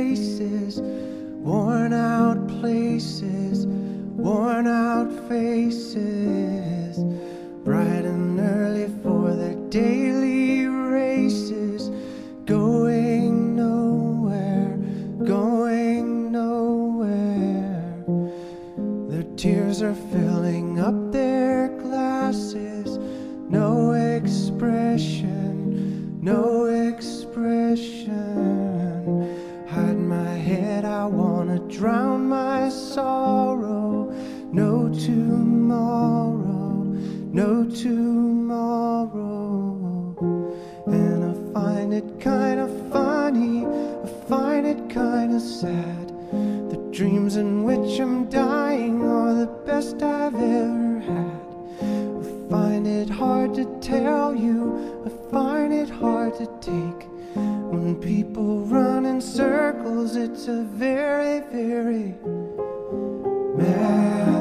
faces, worn out places, worn out faces, bright and early for their daily races, going nowhere, going nowhere. Their tears are filling up their glasses, no expression, no expression. Hide my head, I wanna drown my sorrow. No tomorrow, no tomorrow. And I find it kinda funny, I find it kinda sad. The dreams in which I'm dying are the best I've ever had. I find it hard to tell you, I find it hard to take. When people run in circles, it's a very, very mad